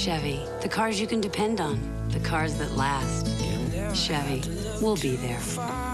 Chevy, the cars you can depend on, the cars that last. Chevy, we'll be there.